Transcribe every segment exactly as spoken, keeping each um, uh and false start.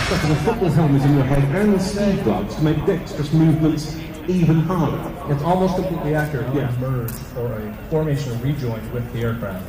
Setting a football helmet in your head and ski gloves to make dexterous movements even harder. It's almost completely accurate. Yeah. A merge or a formation or rejoin with the aircraft.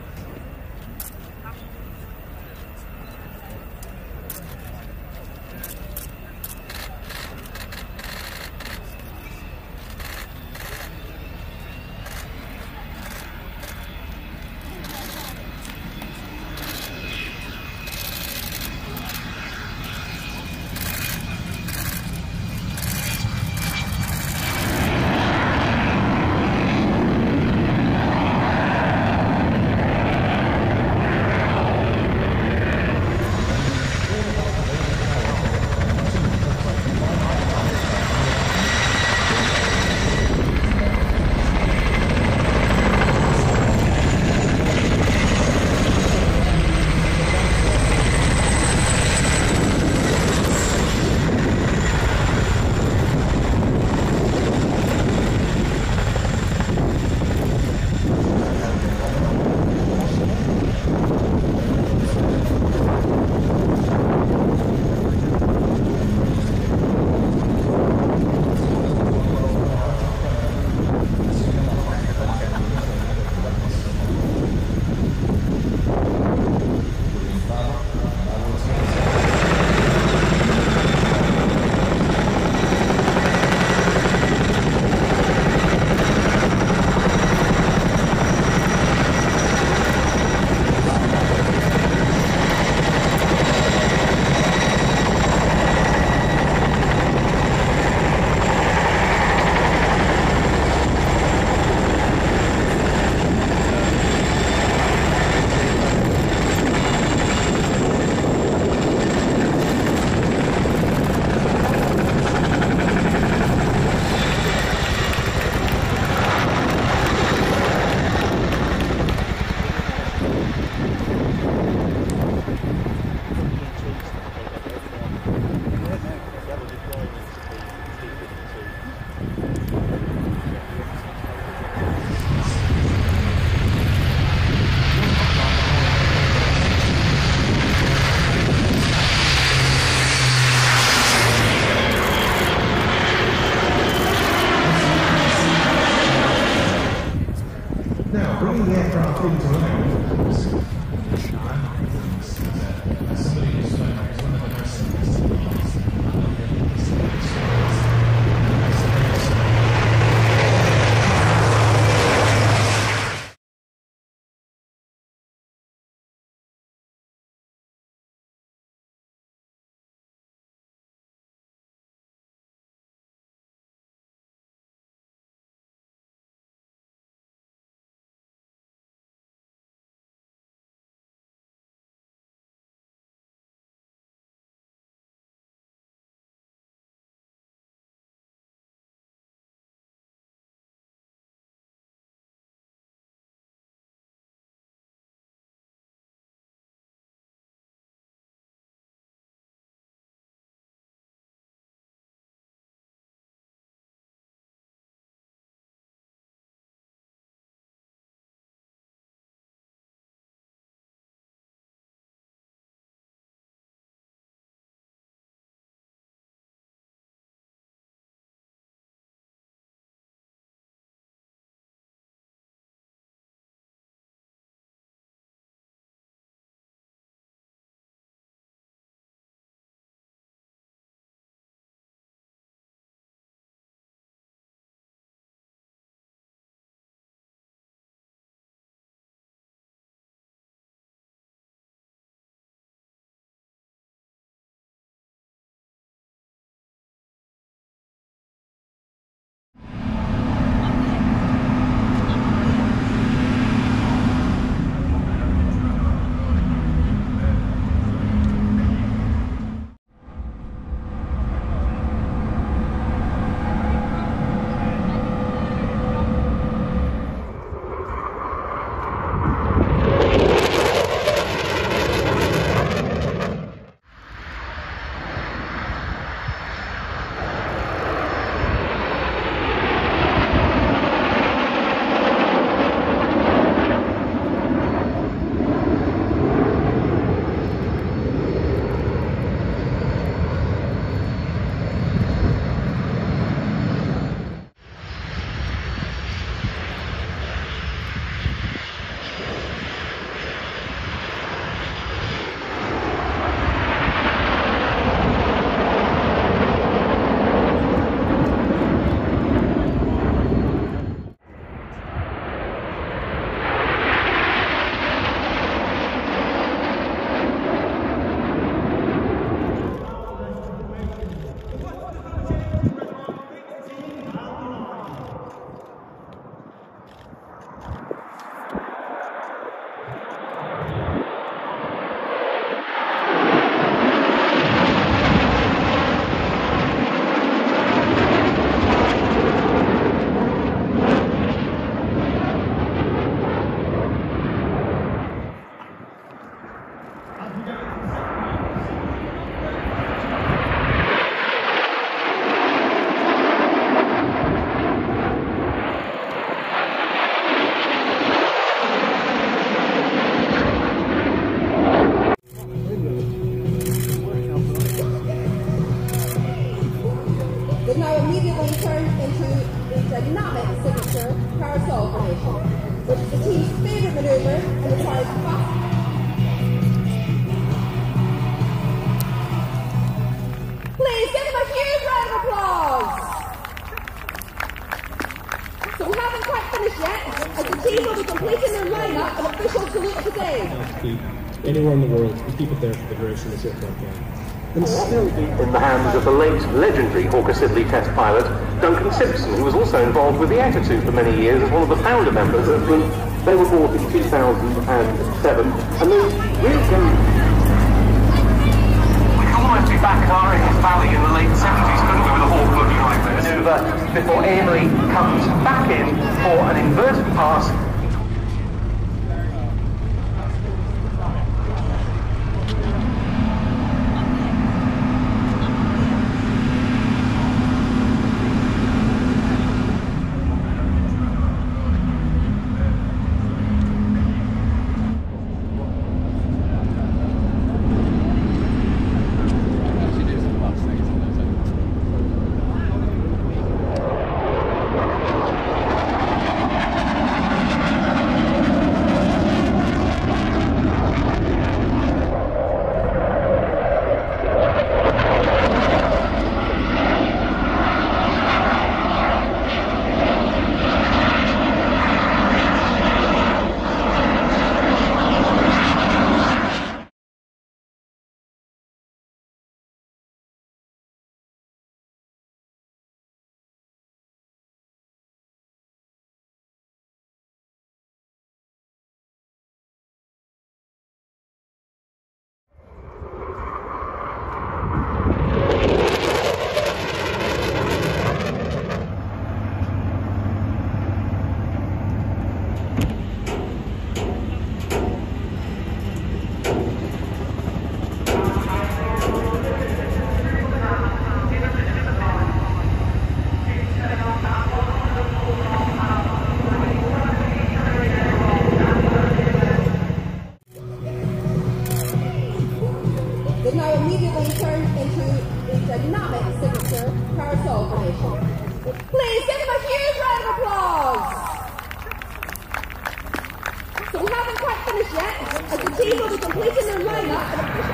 Bringing the aircraft into immediately turned into the dynamic signature carousel formation, which is the team's favourite manoeuvre and requires fast. Please give them a huge round of applause! So we haven't quite finished yet, as the team will be completing their lineup and official salute today. Anywhere in the world, and keep it there for the duration of the aircraft game. And still be in the hands of the late legendary Hawker Siddeley test pilot, Duncan Simpson, who was also involved with the Attitude for many years as one of the founder members of them. They were bought in two thousand seven, and they really go. We could almost be back at R A F Valley in the late seventies, couldn't we, with a Hawk looking like this? Manoeuvre before Amory comes back in for an inverted pass. They've now immediately turned into the dynamic signature carousel formation. Please give them a huge round of applause! So we haven't quite finished yet, as the team will be completing their lineup and official.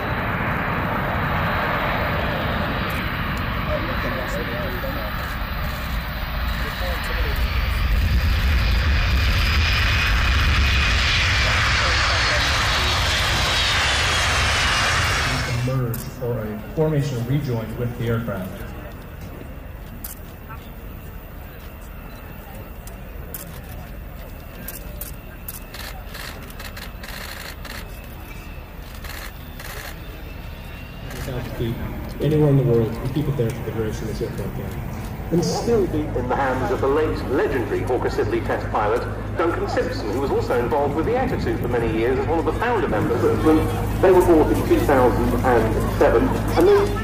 Merge or a formation rejoin with the aircraft. Altitude, anywhere in the world, and keep it there for the duration of the aircraft game. And still be in the hands of the late legendary Hawker Siddeley test pilot, Duncan Simpson, who was also involved with the Attitude for many years as one of the founder members of them. They were bought in two thousand seven, and they